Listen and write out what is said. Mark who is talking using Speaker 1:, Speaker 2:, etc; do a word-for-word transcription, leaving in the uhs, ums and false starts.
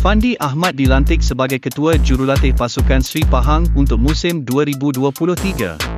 Speaker 1: Fandi Ahmad dilantik sebagai Ketua Jurulatih Pasukan Sri Pahang untuk musim dua ribu dua puluh tiga.